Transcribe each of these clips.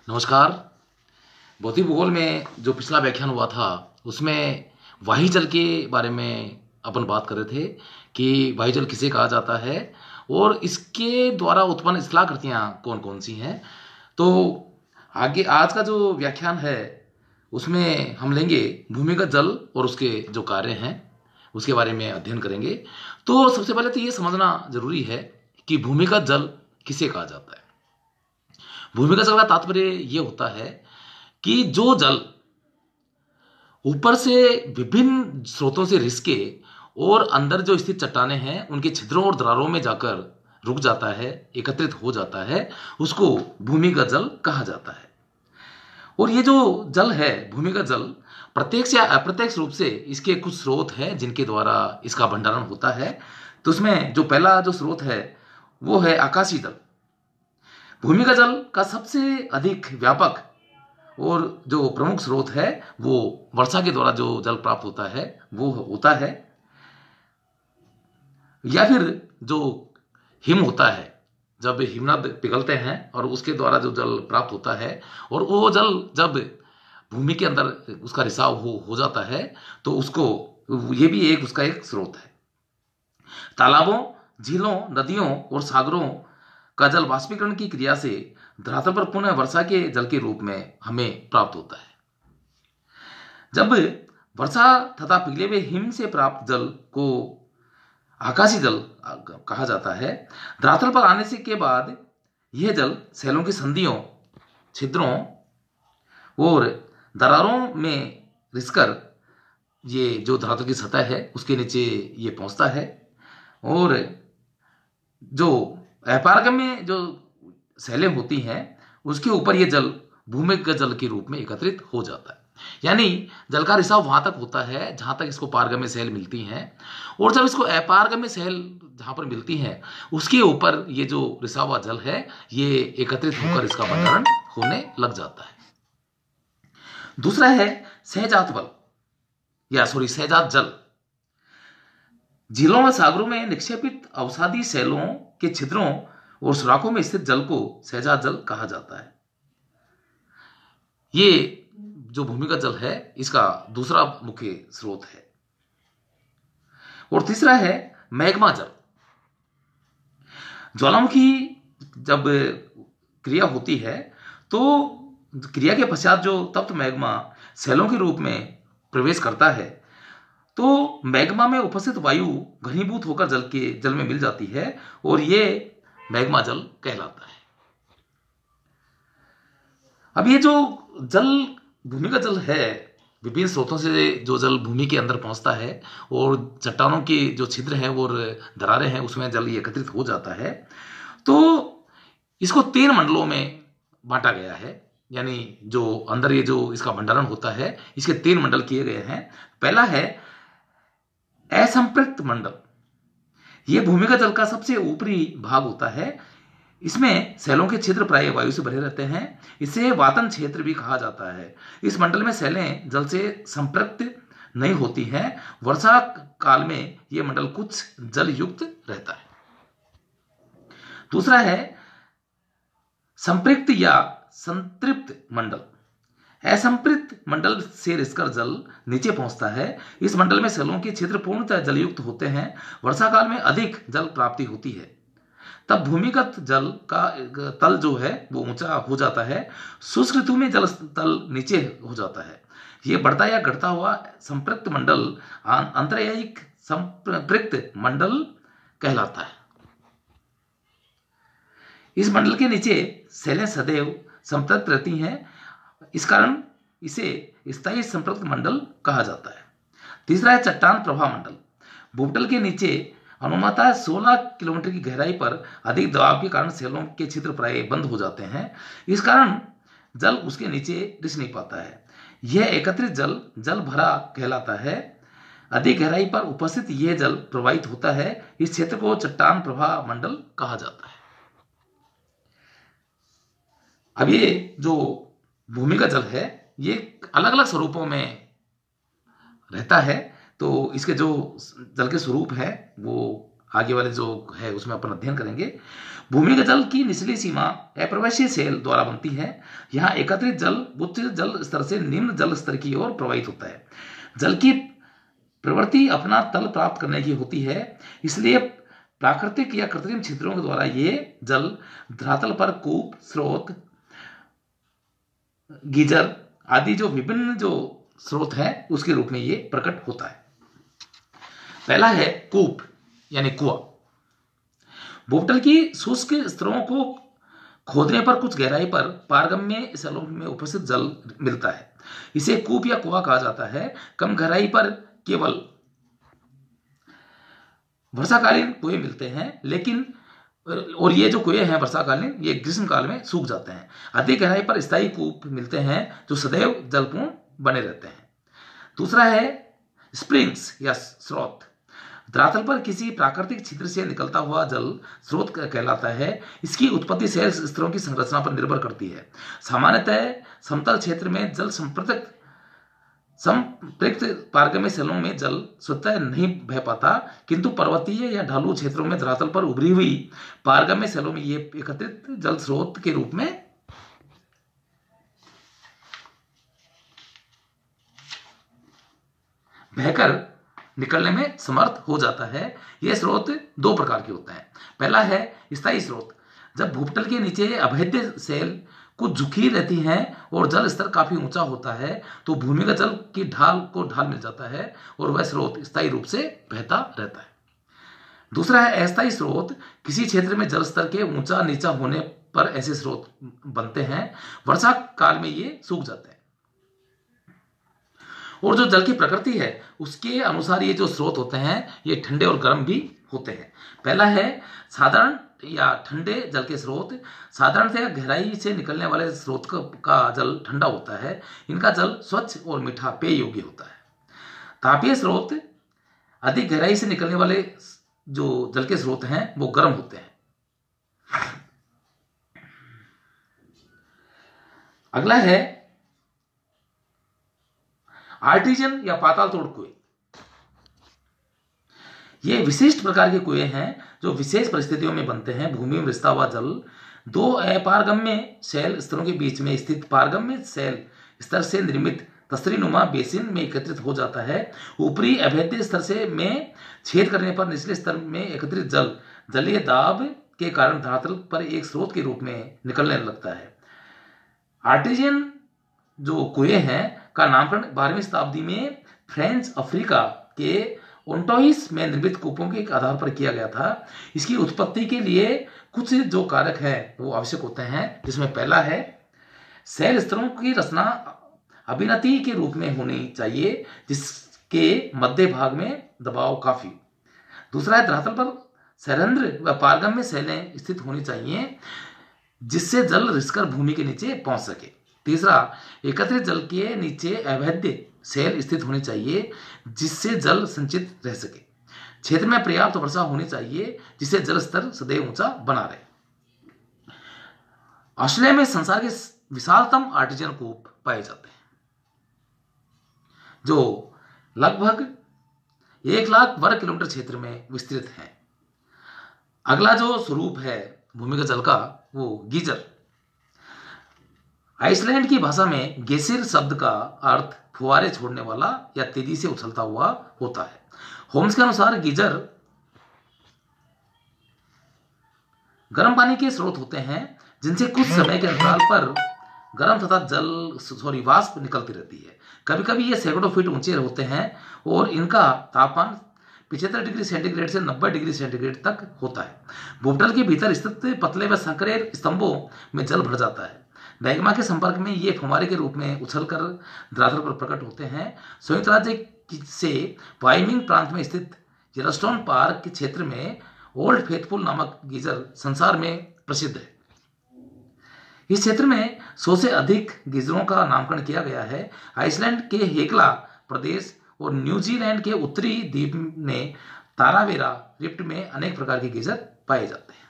नमस्कार। भौतिक भूगोल में जो पिछला व्याख्यान हुआ था उसमें वाही जल के बारे में अपन बात कर रहे थे कि वाही जल किसे कहा जाता है और इसके द्वारा उत्पन्न स्थलाकृतियाँ कौन कौन सी हैं। तो आगे आज का जो व्याख्यान है उसमें हम लेंगे भूमिगत जल और उसके जो कार्य हैं उसके बारे में अध्ययन करेंगे। तो सबसे पहले तो ये समझना जरूरी है कि भूमिगत जल किसे कहा जाता है। भूमिगत जल का तात्पर्य ये होता है कि जो जल ऊपर से विभिन्न स्रोतों से रिसके और अंदर जो स्थित चट्टानें हैं उनके छिद्रों और दरारों में जाकर रुक जाता है, एकत्रित हो जाता है, उसको भूमिगत जल कहा जाता है। और ये जो जल है भूमिगत जल प्रत्यक्ष या अप्रत्यक्ष रूप से इसके कुछ स्रोत हैं जिनके द्वारा इसका भंडारण होता है। तो उसमें जो पहला जो स्रोत है वो है आकाशीय जल। भूमिगत जल का सबसे अधिक व्यापक और जो प्रमुख स्रोत है वो वर्षा के द्वारा जो जल प्राप्त होता है वो होता है, या फिर जो हिम होता है जब हिमनद पिघलते हैं और उसके द्वारा जो जल प्राप्त होता है और वो जल जब भूमि के अंदर उसका रिसाव हो जाता है तो उसको ये भी एक उसका एक स्रोत है। तालाबों, झीलों, नदियों और सागरों का जल वाष्पीकरण की क्रिया से धरातल पर पुनः वर्षा के जल के रूप में हमें प्राप्त होता है। जब वर्षा तथा पिघले हुए हिम से प्राप्त जल को आकाशीय जल कहा जाता है। धरातल पर आने से के बाद यह जल सैलों की संधियों, छिद्रों और दरारों में रिसकर ये जो धरातल की सतह है उसके नीचे ये पहुंचता है और जो अपारगम्य जो सैलें होती हैं उसके ऊपर ये जल भूमिगत जल के रूप में एकत्रित हो जाता है। यानी जल का रिसाव वहां तक होता है जहां तक इसको पारगम्य सैल मिलती हैं और जब इसको अपारगम्य सैल जहां पर मिलती हैं उसके ऊपर ये जो रिसाव हुआ जल है ये एकत्रित होकर इसका भंडारण होने लग जाता है। दूसरा है सहजात बल सहजात जल। झीलों और सागरों में निक्षेपित अवसादी सैलों के छिद्रों और सुराखों में स्थित जल को सहजात जल कहा जाता है। ये जो भूमिगत जल है इसका दूसरा मुख्य स्रोत है। और तीसरा है मैग्मा जल। ज्वालामुखी जब क्रिया होती है तो क्रिया के पश्चात जो तप्त मैग्मा सैलों के रूप में प्रवेश करता है तो मैग्मा में उपस्थित वायु घनीभूत होकर जल में मिल जाती है और ये मैग्मा जल कहलाता है। अब ये जो जल भूमिगत जल है विभिन्न स्रोतों से जो जल भूमि के अंदर पहुंचता है और चट्टानों के जो छिद्र हैं और दरारें हैं उसमें जल एकत्रित हो जाता है। तो इसको 3 मंडलों में बांटा गया है। यानी जो अंदर ये जो इसका भंडारण होता है इसके 3 मंडल किए गए हैं। पहला है असंपृक्त मंडल। यह भूमिगत जल का सबसे ऊपरी भाग होता है। इसमें सैलों के छिद्र प्राय वायु से भरे रहते हैं। इसे वातन क्षेत्र भी कहा जाता है। इस मंडल में सैलें जल से संपृक्त नहीं होती हैं। वर्षा काल में यह मंडल कुछ जल युक्त रहता है। दूसरा है संपृक्त या संतृप्त मंडल। असंपृक्त मंडल से रिसकर जल नीचे पहुंचता है। इस मंडल में सैलों के छिद्र पूर्णतः जलयुक्त होते हैं। वर्षा काल में अधिक जल प्राप्ति होती है। तब भूमिगत जल का तल जो है वो ऊंचा हो जाता है। शुष्क ऋतु में जल तल नीचे हो जाता है। यह बढ़ता या घटता हुआ संपृक्त मंडल अंतर्यायिक संपृक्त मंडल कहलाता है। इस मंडल के नीचे सैलें सदैव संपृक्त रहती हैं। इस कारण इसे स्थायी संपृक्त मंडल कहा जाता है। तीसरा है चट्टान प्रवाह मंडल। भूतल के नीचे अनुमानतः 16 किलोमीटर की गहराई पर अधिक दबाव के कारण सैलों के छिद्र प्राय बंद हो जाते हैं। इस कारण जल उसके नीचे रिस नहीं पाता है। यह एकत्रित जल भरा कहलाता है। अधिक गहराई पर उपस्थित यह जल प्रवाहित होता है। इस क्षेत्र को चट्टान प्रवाह मंडल कहा जाता है। अब ये जो भूमिगत जल है ये अलग अलग स्वरूपों में रहता है। तो इसके जो जल के स्वरूप है वो आगे वाले जो है उसमें अपन अध्ययन करेंगे। भूमिगत जल की निचली सीमा अप्रवेशी सेल द्वारा बनती है। यहाँ एकत्रित जल उच्च जल स्तर से निम्न जल स्तर की ओर प्रवाहित होता है। जल की प्रवृत्ति अपना तल प्राप्त करने की होती है, इसलिए प्राकृतिक या कृत्रिम छिद्रों के द्वारा ये जल धरातल पर कूप, स्रोत, गीजर आदि जो विभिन्न जो स्रोत है उसके रूप में ये प्रकट होता है। पहला है कूप यानी कुआं। भूतल की शुष्क स्तरों को खोदने पर कुछ गहराई पर पारगम्य स्थलों में उपस्थित जल मिलता है। इसे कूप या कुआं कहा जाता है। कम गहराई पर केवल वर्षाकालीन कुएं मिलते हैं, लेकिन और ये जो कुएं हैं वर्षाकालीन, ये ग्रीष्म काल में सूख जाते हैं। अधिक गहराई पर स्थायी कूप मिलते हैं जो सदैव जलपूर्ण बने रहते हैं। दूसरा है स्प्रिंग्स या स्रोत। धरातल पर किसी प्राकृतिक छिद्र से निकलता हुआ जल स्रोत कहलाता है। इसकी उत्पत्ति सेल स्तरों की संरचना पर निर्भर करती है। सामान्यतः समतल क्षेत्र में जल संपृक्त पारगम्य सेलों में जल स्वतः नहीं बह पाता, किंतु पर्वतीय या ढालू क्षेत्रों में धरातल पर उभरी हुई पारगम्य सेलों में ये एकत्रित जल स्रोत के रूप में बहकर निकलने में समर्थ हो जाता है। यह स्रोत दो प्रकार के होते हैं। पहला है स्थायी स्रोत। जब भूतल के नीचे अभेद्य सेल कुछ झुकी रहती हैं और जल स्तर काफी ऊंचा होता है तो भूमिगत जल की ढाल मिल जाता है और वह स्रोत स्थायी रूप से बहता रहता है। दूसरा है अस्थायी स्रोत। किसी क्षेत्र में जल स्तर के ऊंचा नीचा होने पर ऐसे स्रोत बनते हैं। वर्षा काल में ये सूख जाते हैं और जो जल की प्रकृति है उसके अनुसार ये जो स्रोत होते हैं ये ठंडे और गर्म भी होते हैं। पहला है साधारण या ठंडे जल के स्रोत। साधारणतः गहराई से निकलने वाले स्रोत का जल ठंडा होता है। इनका जल स्वच्छ और मीठा पेय योग्य होता है। तापीय स्रोत अधिक गहराई से निकलने वाले जो जल के स्रोत हैं वो गर्म होते हैं। अगला है आर्टिजन या पाताल तोड़ कुएं। ये विशिष्ट प्रकार के कुएं हैं जो विशेष परिस्थितियों में बनते हैं। भूमि में रिसता हुआ जल दो अपारगम्य सेल स्तरों के बीच में स्थित पारगम्य सेल स्तर से निर्मित तस्तरीनुमा बेसिन में एकत्रित हो जाता है। ऊपरी अभेद्य स्तर से में छेद करने पर निचले स्तर में एकत्रित जल जलीय दाब के कारण धरातल पर एक स्रोत के रूप में निकलने लगता है। आर्टिजियन जो कुएं हैं का नामकरण 12वीं शताब्दी में फ्रेंच अफ्रीका के ओंटोइस में निर्मित कूपों के आधार पर किया गया था। इसकी उत्पत्ति के लिए कुछ जो कारक हैं वो आवश्यक होते हैं, जिसमें पहला है सेल स्तरों की रचना अभिनति के रूप में होनी चाहिए जिसके मध्य भाग में दबाव काफी। दूसरा है धरातल पर सैरंध्र व पारगम्य सेलें स्थित होनी चाहिए जिससे जल रिसकर भूमि के नीचे पहुंच सके। तीसरा, एकत्रित जल के नीचे अभेद्य सेल स्थित होनी चाहिए जिससे जल संचित रह सके। क्षेत्र में पर्याप्त वर्षा होनी चाहिए जिससे जल स्तर सदैव ऊंचा बना रहे। ऑस्ट्रेलिया में संसार के विशालतम आर्टिजन कूप पाए जाते हैं जो लगभग 1 लाख वर्ग किलोमीटर क्षेत्र में विस्तृत है। अगला जो स्वरूप है भूमिगत जल का वो गीजर। आइसलैंड की भाषा में गेसिर शब्द का अर्थ फुहारे छोड़ने वाला या तेजी से उछलता हुआ होता है। होम्स के अनुसार गीजर गर्म पानी के स्रोत होते हैं जिनसे कुछ समय के अंतराल पर गर्म तथा वाष्प निकलती रहती है। कभी कभी ये सैकड़ों फीट ऊंचे होते हैं और इनका तापमान 75 डिग्री सेंटीग्रेड से 90 डिग्री सेंटीग्रेड तक होता है। भूतल के भीतर स्थित पतले व संकरे स्तंभों में जल भर जाता है। मैग्मा के संपर्क में ये फुहारे के रूप में उछलकर धरातल पर प्रकट होते हैं। संयुक्त राज्य से वाइमिंग प्रांत में स्थित येलोस्टोन पार्क के क्षेत्र में ओल्ड फेथफुल नामक गीजर संसार में प्रसिद्ध है। इस क्षेत्र में 100 से अधिक गीजरों का नामकरण किया गया है। आइसलैंड के हेक्ला प्रदेश और न्यूजीलैंड के उत्तरी द्वीप में तारावेरा रिफ्ट में अनेक प्रकार के गीजर पाए जाते हैं।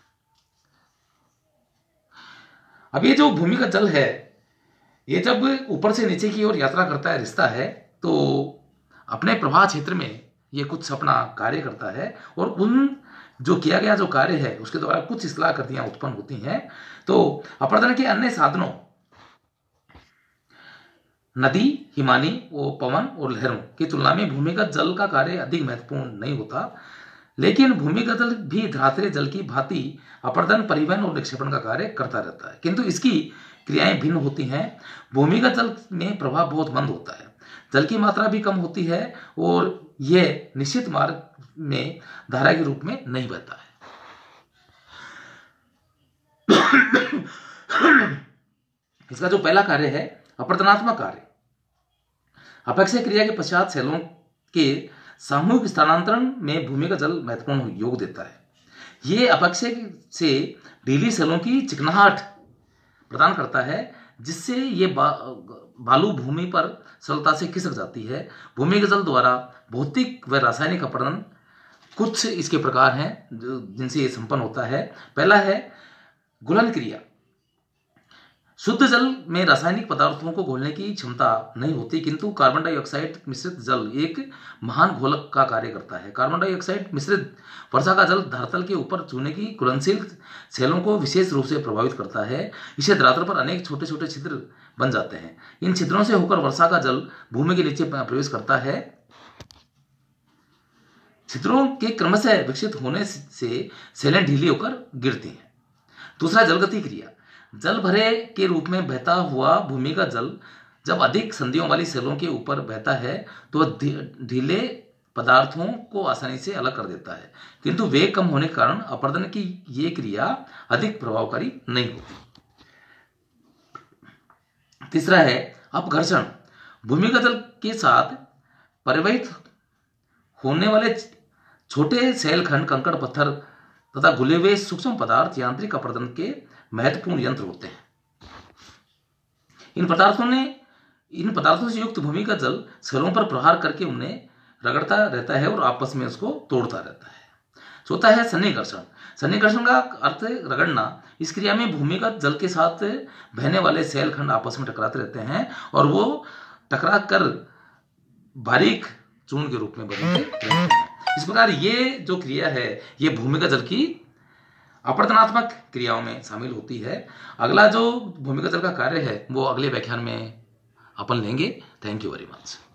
अब ये जो भूमिगत जल है ये जब ऊपर से नीचे की ओर यात्रा करता है, रिसता है, तो अपने प्रवाह क्षेत्र में ये कुछ अपना कार्य करता है और उन जो किया गया जो कार्य है उसके द्वारा कुछ स्थल आकृतियां उत्पन्न होती हैं। तो अपरदन के अन्य साधनों नदी, हिमानी, पवन और लहरों की तुलना में भूमिगत जल का कार्य अधिक महत्वपूर्ण नहीं होता, लेकिन भूमिगत जल भी धरातलीय जल की भांति अपरदन, परिवहन और निक्षेपण का कार्य करता रहता है, किंतु इसकी क्रियाएं भिन्न होती हैं। भूमिगत जल में प्रभाव बहुत मंद होता है, जल की मात्रा भी कम होती है और यह निश्चित मार्ग में धारा के रूप में नहीं बहता है। इसका जो पहला कार्य है अपरदनात्मक कार्य, अपेक्षय क्रिया के पश्चात सेलों के सामूहिक स्थानांतरण में भूमिगत जल महत्वपूर्ण योग देता है। ये अपेक्षय से ढीली सेलों की चिकनाहट प्रदान करता है, जिससे ये बालू भूमि पर सरलता से खिसक जाती है। भूमिगत जल द्वारा भौतिक व रासायनिक अपरदन कुछ इसके प्रकार हैं जिनसे ये संपन्न होता है। पहला है घुलन क्रिया। शुद्ध जल में रासायनिक पदार्थों को घोलने की क्षमता नहीं होती, किंतु कार्बन डाइऑक्साइड मिश्रित जल एक महान घोलक का कार्य करता है। कार्बन डाइऑक्साइड मिश्रित वर्षा का जल धरातल के ऊपर चूने की घुलनशील सेलों को विशेष रूप से प्रभावित करता है। इसे धरातल पर अनेक छोटे छोटे छिद्र बन जाते हैं। इन छिद्रों से होकर वर्षा का जल भूमि के नीचे प्रवेश करता है। छिद्रों के क्रमशः विकसित होने से सेलें ढीली होकर गिरती हैं। दूसरा जलगति क्रिया। जल भरे के रूप में बहता हुआ भूमिगत जल जब अधिक संधियों वाली सेलों के ऊपर बहता है तो ढीले पदार्थों को आसानी से अलग कर देता है, किंतु वेग कम होने के कारण अपरदन की ये क्रिया अधिक प्रभावकारी नहीं होती। तीसरा है अपघर्षण। भूमिगत जल के साथ परिवहित होने वाले छोटे सेल खंड, कंकड़, पत्थर तथा घुले हुए सूक्ष्म पदार्थ यांत्रिक अपरदन के महत्वपूर्ण यंत्र होते हैं। इन पदार्थों से युक्त भूमिगत जल सेलों पर प्रहार करके उन्हें रगड़ता रहता है और आपस में उसको तोड़ता रहता है। चौथा है सन्निकर्षण। सन्निकर्षण का अर्थ रगड़ना। इस क्रिया में भूमिगत जल के साथ बहने वाले सेल खंड आपस में टकराते रहते हैं और वो टकरा कर बारीक चूर्ण के रूप में बदलते रहते हैं। इस प्रकार ये जो क्रिया है ये भूमिगत जल की अपरदनात्मक क्रियाओं में शामिल होती है। अगला जो भूमिगत जल का कार्य है वो अगले व्याख्यान में अपन लेंगे। Thank you very much.